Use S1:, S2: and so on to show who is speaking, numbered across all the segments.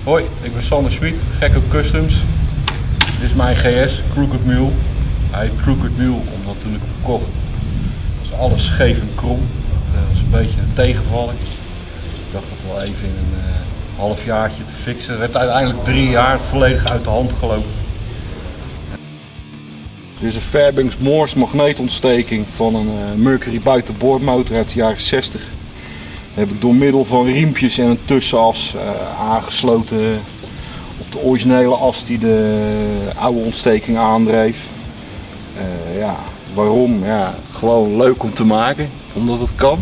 S1: Hoi, ik ben Sander Smit, Gekko Customs. Dit is mijn GS, Crooked Mule. Hij heet Crooked Mule omdat toen ik hem kocht, was alles scheef en krom. Dat was een beetje een tegenvaller. Ik dacht dat wel even in een halfjaartje te fixen. Het werd uiteindelijk 3 jaar volledig uit de hand gelopen. Dit is een Fairbanks Morse magneetontsteking van een Mercury buitenboordmotor uit de jaren 60. Heb ik door middel van riempjes en een tussenas aangesloten op de originele as die de oude ontsteking aandreef. Ja, waarom? Ja, gewoon leuk om te maken, omdat het kan.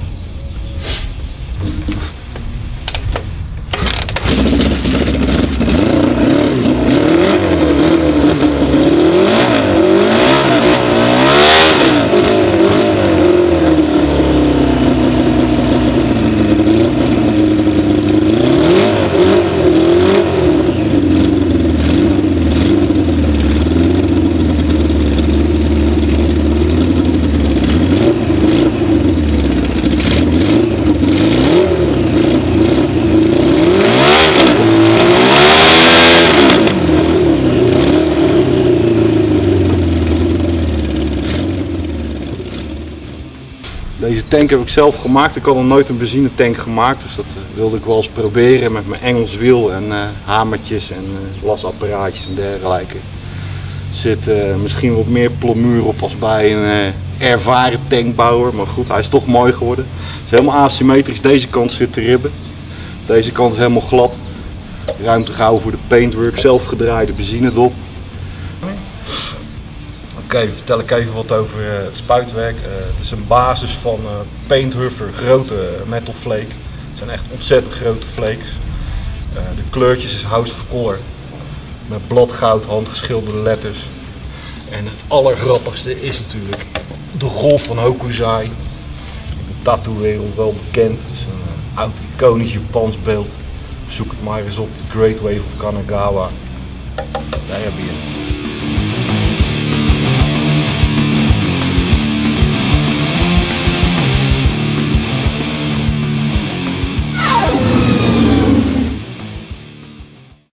S1: Deze tank heb ik zelf gemaakt. Ik had nog nooit een benzinetank gemaakt, dus dat wilde ik wel eens proberen met mijn Engels wiel en hamertjes en lasapparaatjes en dergelijke. Er zit misschien wat meer plamuur op als bij een ervaren tankbouwer, maar goed, hij is toch mooi geworden. Het is helemaal asymmetrisch, deze kant zit te ribben, deze kant is helemaal glad. Ruimte gehouden voor de paintwork, zelfgedraaide benzinedop. Oké, vertel ik even wat over het spuitwerk. Het is een basis van Painthuffer grote metal flake. Het zijn echt ontzettend grote flakes. De kleurtjes is House of Color met bladgoud, handgeschilderde letters. En het allergrappigste is natuurlijk de golf van Hokusai. In de tattoo-wereld wel bekend. Het is een oud iconisch Japans beeld. Zoek het maar eens op, The Great Wave of Kanagawa. Daar heb je het.